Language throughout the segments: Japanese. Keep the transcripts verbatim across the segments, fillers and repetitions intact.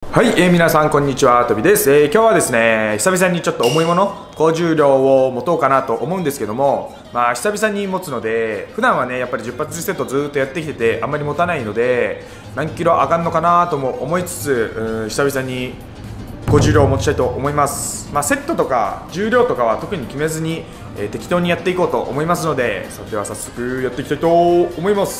はい、えー、皆さんこんにちは、とびです。えー、今日はですね、久々にちょっと重いもの、高重量を持とうかなと思うんですけども、まあ久々に持つので、普段はねやっぱりじゅっ発じゅっセットずーっとやってきててあんまり持たないので、何キロ上がるのかなとも思いつつ、うん、久々に高重量を持ちたいと思います。まあセットとか重量とかは特に決めずに、えー、適当にやっていこうと思いますので、それでは早速やっていきたいと思います。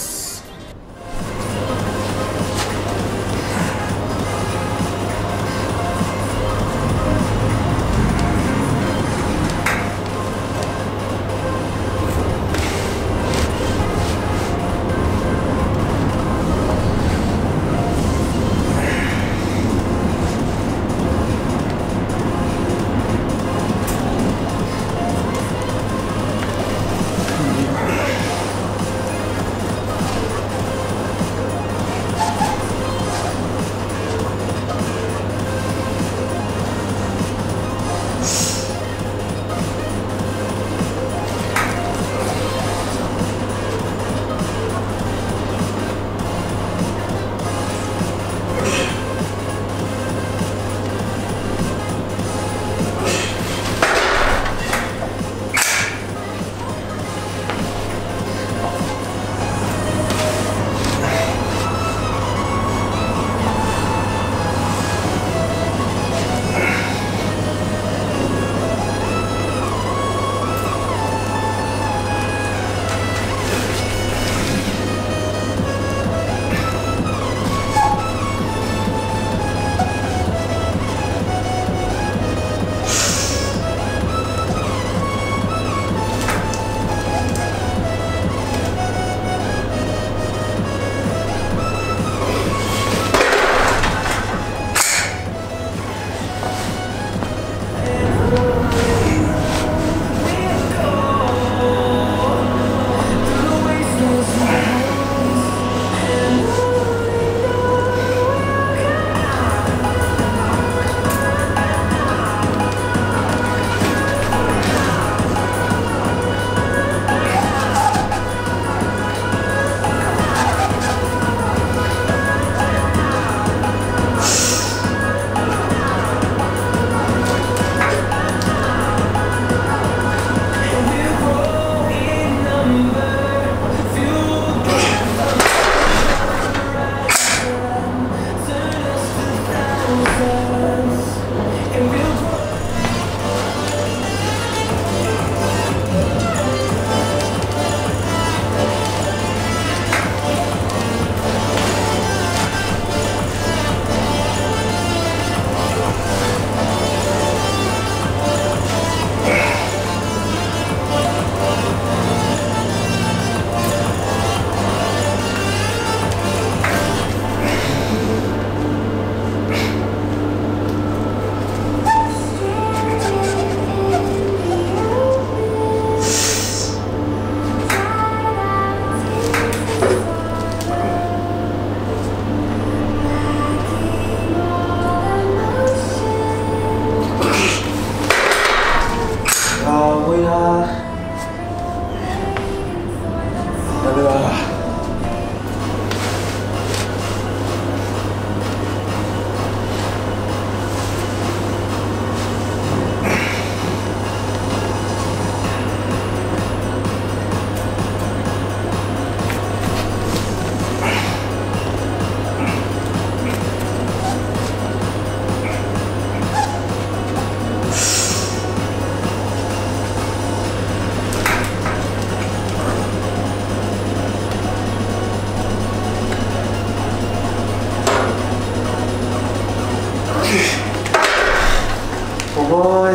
重い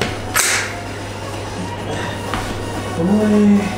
重い。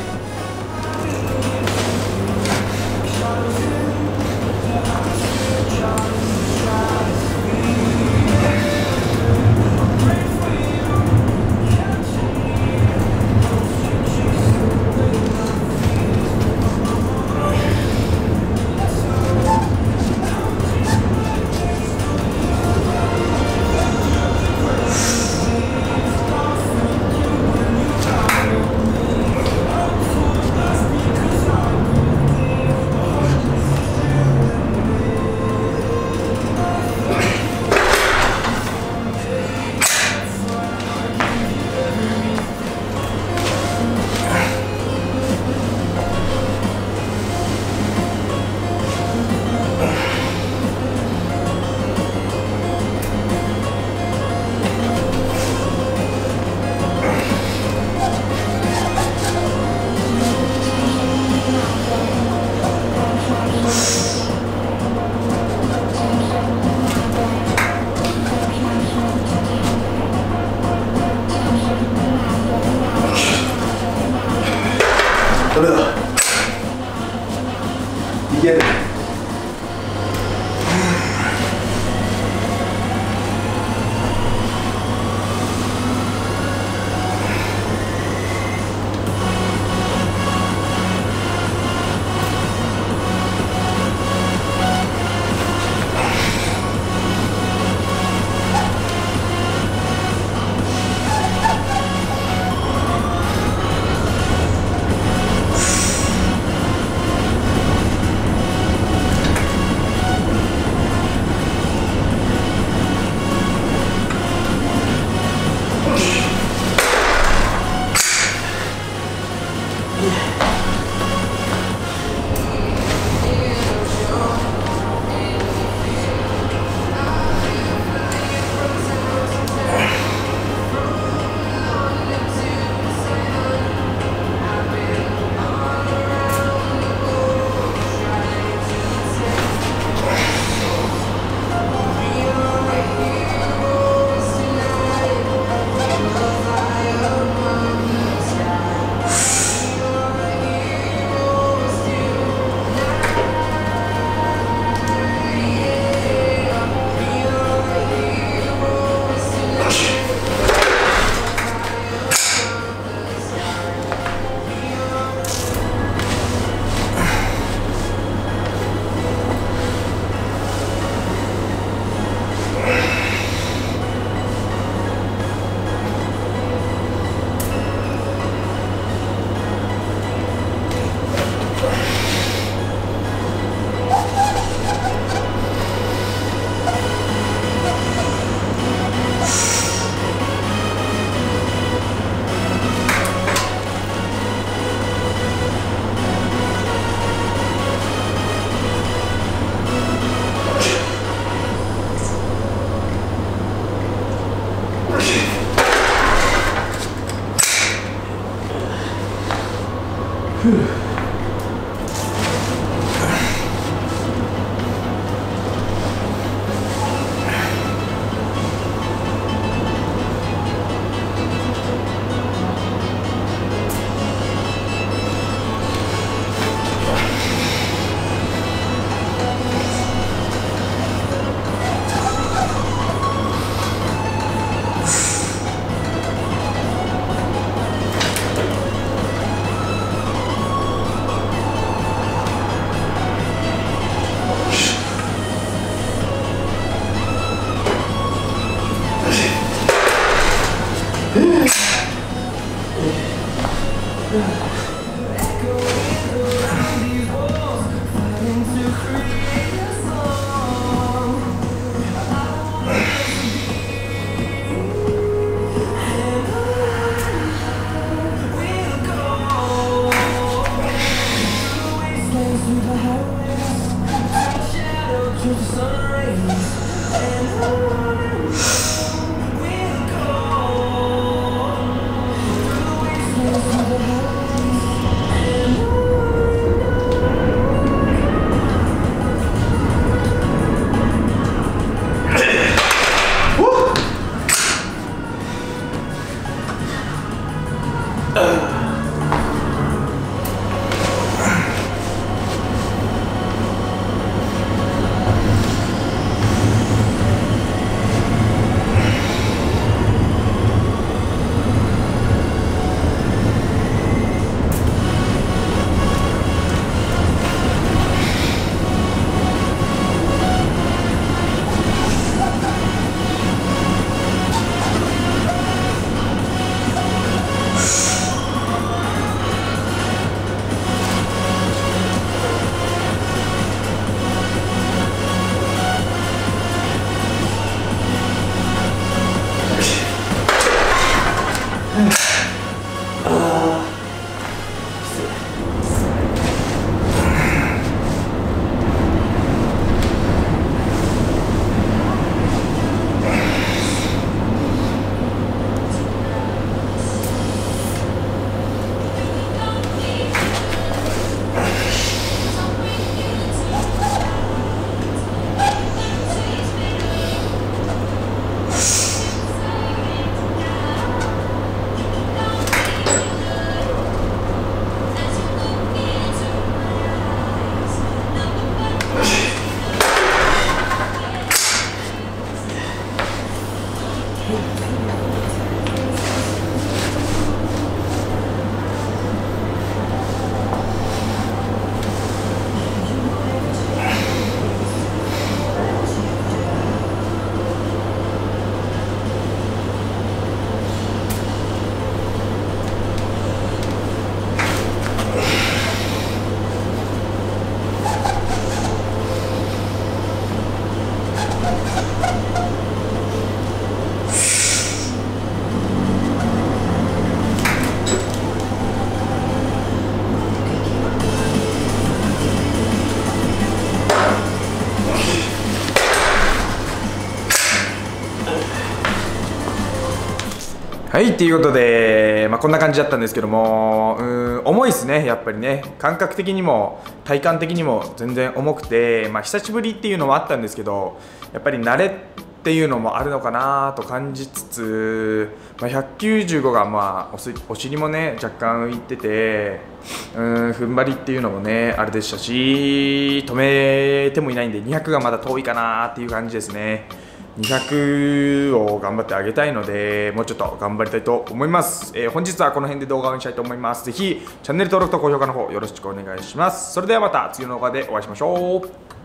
はい、ということで、まあ、こんな感じだったんですけども、うーん重いですね、やっぱりね、感覚的にも体感的にも全然重くて、まあ、久しぶりっていうのもあったんですけど、やっぱり慣れっていうのもあるのかなと感じつつ、まあ、ひゃくきゅうじゅうごがまあ お, お尻もね若干浮いてて、うーん踏ん張りっていうのもねあれでしたし、止めてもいないんでにひゃくがまだ遠いかなっていう感じですね。にひゃくを頑張ってあげたいので、もうちょっと頑張りたいと思います。えー、本日はこの辺で動画を終わりにしたいと思います。ぜひチャンネル登録と高評価の方よろしくお願いします。それではまた次の動画でお会いしましょう。